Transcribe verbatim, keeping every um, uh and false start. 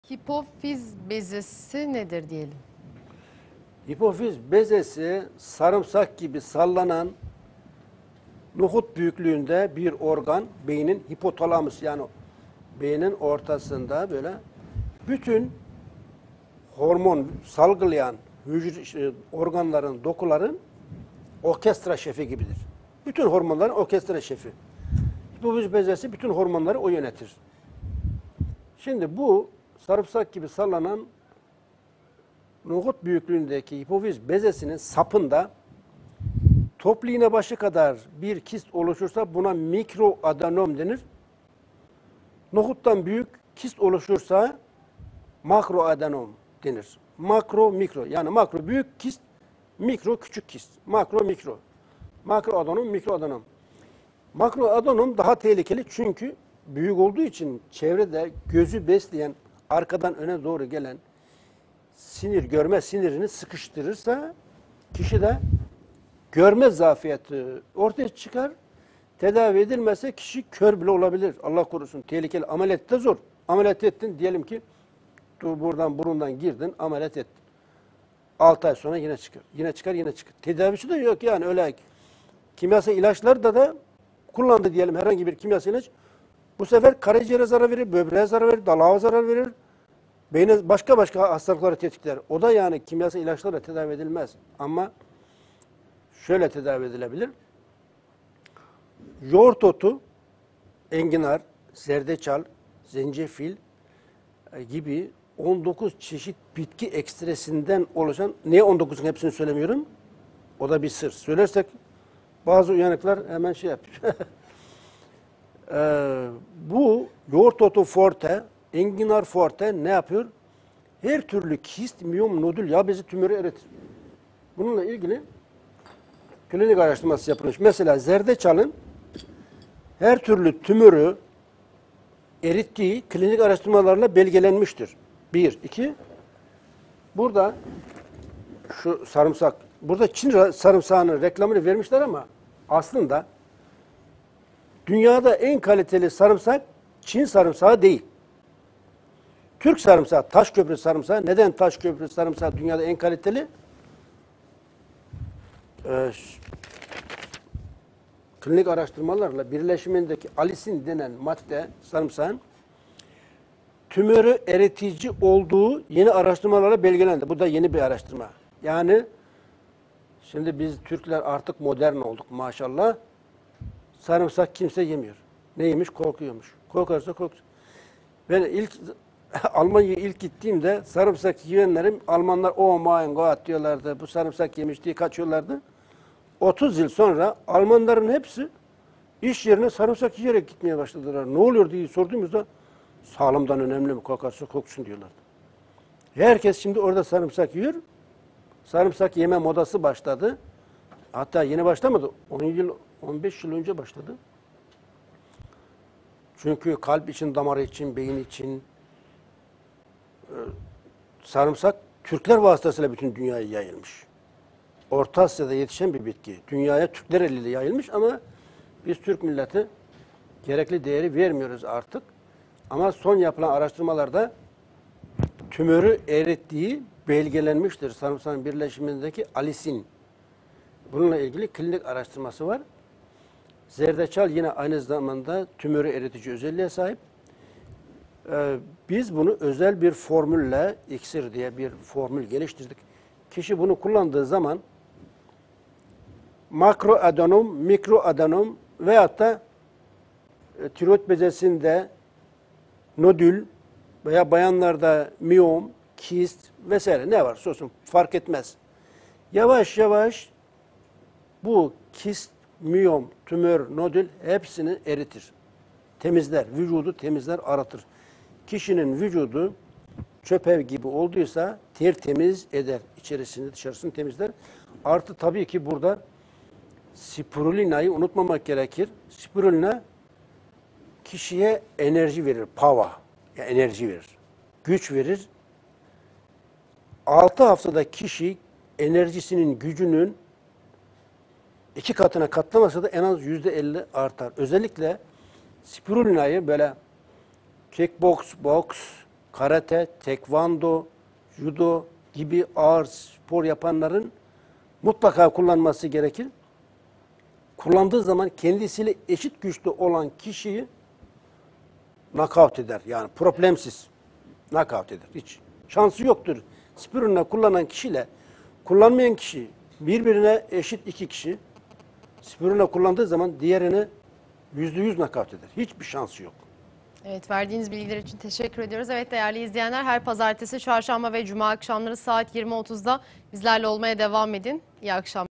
Hipofiz bezesi nedir diyelim? Hipofiz bezesi sarımsak gibi sallanan nohut büyüklüğünde bir organ, beynin hipotalamus, yani beynin ortasında böyle bütün hormon salgılayan hücre, organların, dokuların orkestra şefi gibidir. Bütün hormonların orkestra şefi. Hipofiz bezesi bütün hormonları o yönetir. Şimdi bu sarımsak gibi sallanan nohut büyüklüğündeki hipofiz bezesinin sapında toplu iğne başı kadar bir kist oluşursa buna mikroadenom denir. Nohuttan büyük kist oluşursa makroadenom denir. Makro, mikro. Yani makro büyük kist, mikro küçük kist. Makro, mikro. Makroadenom, mikroadenom. Makroadenom daha tehlikeli çünkü büyük olduğu için çevrede gözü besleyen, arkadan öne doğru gelen sinir, görme sinirini sıkıştırırsa kişide görme zafiyeti ortaya çıkar. Tedavi edilmezse kişi kör bile olabilir. Allah korusun. Tehlikeli. Ameliyat da zor. Ameliyat ettin. Diyelim ki buradan burundan girdin. Ameliyat ettin. altı ay sonra yine çıkar. Yine çıkar yine çıkar. Tedavisi de yok yani öyle. Kimyasal ilaçlar da da kullandı diyelim herhangi bir kimyasal ilaç. Bu sefer karaciğere zarar verir, böbreğe zarar verir, dalağa zarar verir. Beyne başka başka hastalıkları tetikler. O da yani kimyasal ilaçlarla tedavi edilmez. Ama şöyle tedavi edilebilir. Yoğurt otu, enginar, zerdeçal, zencefil gibi on dokuz çeşit bitki ekstresinden oluşan, niye on dokuzun hepsini söylemiyorum? O da bir sır. Söylersek bazı uyanıklar hemen şey yapıyor. ee, bu yoğurt otu forte, enginar forte ne yapıyor? Her türlü kist, miyom, nodül, yağ bezi tümörü eritir. Bununla ilgili klinik araştırması yapılmış. Mesela zerdeçalın her türlü tümörü erittiği klinik araştırmalarla belgelenmiştir. Bir, iki. Burada şu sarımsak, burada Çin sarımsağının reklamını vermişler ama aslında dünyada en kaliteli sarımsak Çin sarımsağı değil. Türk sarımsağı, Taşköprü sarımsağı. Neden Taşköprü sarımsağı dünyada en kaliteli? Ee, klinik araştırmalarla birleşimindeki alisin denen madde sarımsağın tümörü eritici olduğu yeni araştırmalarla belgelendi. Bu da yeni bir araştırma. Yani şimdi biz Türkler artık modern olduk maşallah. Sarımsak kimse yemiyor. Neymiş? Korkuyormuş. Korkarsa korksun. Ben ilk Almanya'ya ilk gittiğimde sarımsak yiyenlerim Almanlar oh my god diyorlardı. Bu sarımsak yemiş diye kaçıyorlardı. otuz yıl sonra Almanların hepsi iş yerine sarımsak yiyerek gitmeye başladılar. Ne oluyor diye sorduğumuzda sağlığımdan önemli mi, korkarsa korksun diyorlardı. Herkes şimdi orada sarımsak yiyor. Sarımsak yeme modası başladı. Hatta yeni başlamadı. on yıl, on beş yıl önce başladı. Çünkü kalp için, damarı için, beyin için e, sarımsak Türkler vasıtasıyla bütün dünyaya yayılmış. Orta Asya'da yetişen bir bitki. Dünyaya Türkler eliyle yayılmış ama biz Türk milleti gerekli değeri vermiyoruz artık. Ama son yapılan araştırmalarda tümörü erittiği belgelenmiştir. Sarımsağın birleşimindeki alisin. Bununla ilgili klinik araştırması var. Zerdeçal yine aynı zamanda tümörü eritici özelliğe sahip. Ee, biz bunu özel bir formülle, iksir diye bir formül geliştirdik. Kişi bunu kullandığı zaman makroadenom, mikroadenom veyahut da e, tiroid bezesinde nodül veya bayanlarda miyom, kist vesaire ne varsa olsun fark etmez. Yavaş yavaş bu kist, miyom, tümör, nodül hepsini eritir. Temizler, vücudu temizler, aratır. Kişinin vücudu çöp gibi olduysa tertemiz eder. İçerisini dışarısını temizler. Artı tabii ki burada spirulina'yı unutmamak gerekir. Spirulina kişiye enerji verir, power, yani enerji verir, güç verir. altı haftada kişi enerjisinin, gücünün iki katına katlamasa da en az yüzde elli artar. Özellikle spirulina'yı böyle kickbox, boks, karate, tekvando, judo gibi ağır spor yapanların mutlaka kullanması gerekir. Kullandığı zaman kendisiyle eşit güçlü olan kişiyi knockout eder. Yani problemsiz knockout eder. Hiç şansı yoktur. Spirulina kullanan kişiyle kullanmayan kişi birbirine eşit iki kişi spirulina kullandığı zaman diğerini yüzde yüz knockout eder. Hiçbir şansı yok. Evet, verdiğiniz bilgiler için teşekkür ediyoruz. Evet değerli izleyenler, her pazartesi, çarşamba ve cuma akşamları saat yirmi otuzda bizlerle olmaya devam edin. İyi akşamlar.